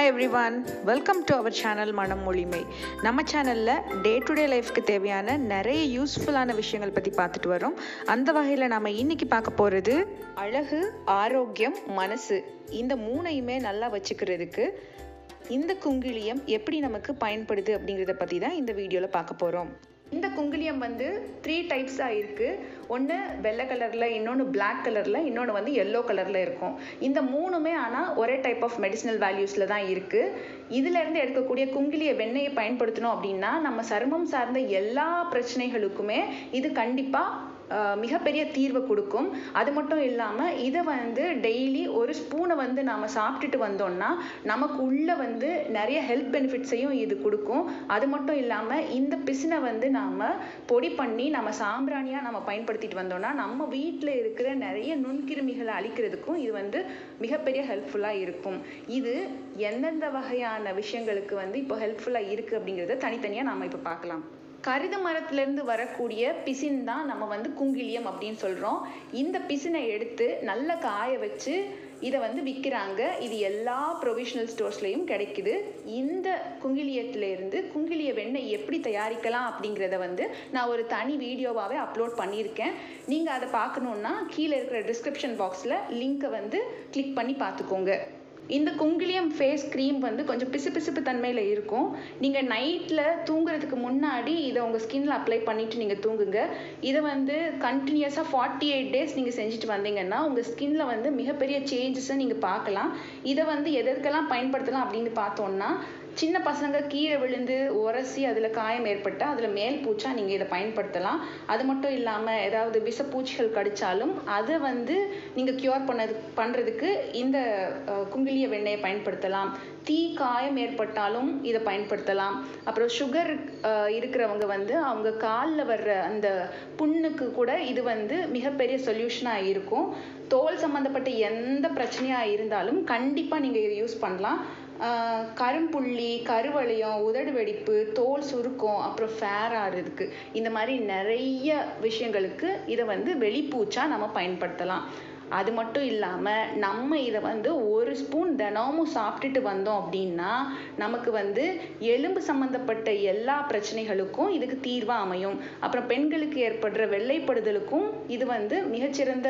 Hi everyone, welcome to our channel மனம் மொழிமை. நம்ம சேனலில் டே டு டே லைஃப்க்கு தேவையான நிறைய யூஸ்ஃபுல்லான விஷயங்கள் பற்றி பார்த்துட்டு வரோம். அந்த வகையில் நம்ம இன்னைக்கு பார்க்க போகிறது அழகு, ஆரோக்கியம், மனசு இந்த மூணையுமே நல்லா வச்சுக்கிறதுக்கு இந்த குங்கிலியம் எப்படி நமக்கு பயன்படுது அப்படிங்கிறத பற்றி தான் இந்த வீடியோவில் பார்க்க போகிறோம். இந்த குங்கிலியம் 3 டைப்ஸாக இருக்குது. ஒன்று வெள்ளை கலரில், இன்னொன்று பிளாக் கலரில், இன்னொன்று எல்லோ கலரில் இருக்கும். இந்த மூணுமே ஆனால் ஒரே டைப் ஆஃப் மெடிசினல் வேல்யூஸில் தான் இருக்குது. இதிலேருந்து எடுக்கக்கூடிய குங்கிலிய வெண்ணெயை பயன்படுத்தணும் அப்படின்னா நம்ம சருமம் சார்ந்த எல்லா பிரச்சனைகளுக்குமே இது கண்டிப்பாக மிகப்பெரிய தீர்வை கொடுக்கும். அது மட்டும் இல்லாமல் இதை டெய்லி ஒரு ஸ்பூனை நாம் சாப்பிட்டுட்டு வந்தோம்னா நமக்கு உள்ள நிறைய ஹெல்த் பெனிஃபிட்ஸையும் இது கொடுக்கும். அது மட்டும் இல்லாமல் இந்த பிசினை நாம் பொடி பண்ணி நம்ம சாம்பிராணியாக நம்ம பயன்படுத்திட்டு வந்தோம்னா நம்ம வீட்டில் இருக்கிற நிறைய நுண்கிருமிகளை அழிக்கிறதுக்கும் இது மிகப்பெரிய ஹெல்ப்ஃபுல்லாக இருக்கும். இது எந்தெந்த வகையான விஷயங்களுக்கு இப்போ ஹெல்ப்ஃபுல்லாக இருக்குது அப்படிங்கிறத தனித்தனியாக நாம் இப்போ பார்க்கலாம். கருத மரத்திலிருந்து வரக்கூடிய பிசின் தான் நம்ம குங்கிலியம் அப்படின்னு சொல்கிறோம். இந்த பிசினை எடுத்து நல்லா காய வச்சு இதை விற்கிறாங்க. இது எல்லா ப்ரொவிஷனல் ஸ்டோர்ஸ்லையும் கிடைக்குது. இந்த குங்கிலியத்திலேருந்து குங்கிலிய வெண்ணெய் எப்படி தயாரிக்கலாம் அப்படிங்கிறத நான் ஒரு தனி வீடியோவாகவே அப்லோட் பண்ணியிருக்கேன். நீங்கள் அதை பார்க்கணுன்னா கீழே இருக்கிற டிஸ்கிரிப்ஷன் பாக்ஸில் லிங்க்கை கிளிக் பண்ணி பார்த்துக்கோங்க. இந்த குங்கிலியம் ஃபேஸ் க்ரீம் கொஞ்சம் பிசுபிசுப்பு தன்மையில் இருக்கும். நீங்கள் நைட்டில் தூங்குறதுக்கு முன்னாடி இதை உங்கள் ஸ்கின்ல அப்ளை பண்ணிவிட்டு நீங்கள் தூங்குங்க. இதை கண்டினியூஸாக 48 டேஸ் நீங்கள் செஞ்சுட்டு வந்தீங்கன்னா உங்கள் ஸ்கின்ல மிகப்பெரிய சேஞ்சஸை நீங்கள் பார்க்கலாம். இதை எதற்கெல்லாம் பயன்படுத்தலாம் அப்படின்னு பார்த்தோன்னா, சின்ன பசங்க கீழே விழுந்து உரசி அதில் காயம் ஏற்பட்டால் அதில் மேல் பூச்சா நீங்கள் இதை பயன்படுத்தலாம். அது மட்டும் இல்லாமல் ஏதாவது விஷப்பூச்சிகள் கடித்தாலும் அதை நீங்கள் க்யூர் பண்ணுறதுக்கு இந்த குங்கிலிய வெண்ணெயை பயன்படுத்தலாம். தீ காயம் ஏற்பட்டாலும் இதை பயன்படுத்தலாம். அப்புறம் சுகர் இருக்கிறவங்க அவங்க காலில் வர்ற அந்த புண்ணுக்கு கூட இது மிகப்பெரிய சொல்யூஷனாக இருக்கும். தோல் சம்மந்தப்பட்ட எந்த பிரச்சனையாக இருந்தாலும் கண்டிப்பாக நீங்கள் இதை யூஸ் பண்ணலாம். கரும்புள்ளி, கருவளையம், உதடு வெடிப்பு, தோல் சுருக்கம், அப்புறம் ஃபேர் ஆகிறதுக்கு இந்த மாதிரி நிறைய விஷயங்களுக்கு இதை வெளிப்பூச்சா நம்ம பயன்படுத்தலாம். அது மட்டும் இல்லாமல் நம்ம இதை ஒரு ஸ்பூன் தினமும் சாப்பிட்டுட்டு வந்தோம் அப்படின்னா நமக்கு எலும்பு சம்மந்தப்பட்ட எல்லா பிரச்சனைகளுக்கும் இதுக்கு தீர்வாக அமையும். அப்புறம் பெண்களுக்கு ஏற்படுற வெள்ளைப்படுதலுக்கும் இது மிகச்சிறந்த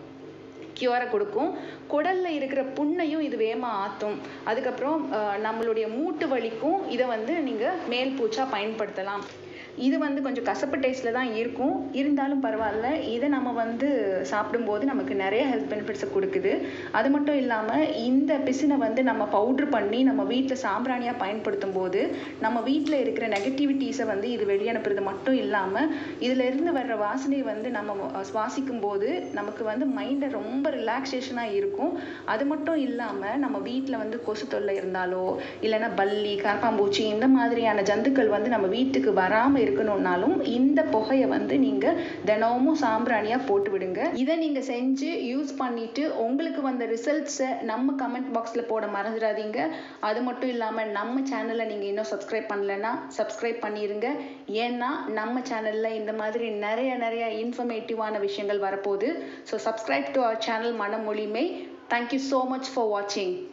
கியூரை கொடுக்கும். குடலில் இருக்கிற புண்ணையும் இது வேகமாக ஆற்றும். அதுக்கப்புறம் நம்மளுடைய மூட்டு வலிக்கும் இதை நீங்கள் மேல் பூச்சா பயன்படுத்தலாம். இது கொஞ்சம் கசப்பு டேஸ்ட்டில் தான் இருக்கும், இருந்தாலும் பரவாயில்ல. இதை நம்ம சாப்பிடும்போது நமக்கு நிறைய ஹெல்த் பெனிஃபிட்ஸை கொடுக்குது. அது மட்டும் இல்லாமல் இந்த பிசினை நம்ம பவுட்ரு பண்ணி நம்ம வீட்டில் சாம்பிராணியாக பயன்படுத்தும் போது நம்ம வீட்டில் இருக்கிற நெகட்டிவிட்டிஸை இது வெளியனுப்புறது மட்டும் இல்லாமல் இதிலிருந்து வர்ற வாசனையை நம்ம சுவாசிக்கும் போது நமக்கு மைண்டை ரொம்ப ரிலாக்ஸேஷனாக இருக்கும். அது மட்டும் இல்லாமல் நம்ம வீட்டில் கொசு தொல்லை இருந்தாலோ இல்லைன்னா பல்லி, கரப்பாம்பூச்சி இந்த மாதிரியான ஜந்துக்கள் நம்ம வீட்டுக்கு வராமல் இருக்கணும்னாலும் இந்த புகையை நீங்கள் தினமும் சாம்பிராணியாக போட்டு விடுங்க. இதை நீங்கள் செஞ்சு யூஸ் பண்ணிட்டு உங்களுக்கு வந்த ரிசல்ட்ஸை நம்ம கமெண்ட் பாக்ஸில் போட மறந்துடாதீங்க. அது மட்டும் இல்லாமல் நம்ம சேனலை நீங்கள் இன்னும் சப்ஸ்கிரைப் பண்ணலைன்னா சப்ஸ்கிரைப் பண்ணிடுங்க. ஏன்னா நம்ம சேனலில் இந்த மாதிரி நிறைய இன்ஃபர்மேட்டிவான விஷயங்கள் வரப்போகுது. So subscribe to our channel மனம் மொழிமை. Thank you so much for watching.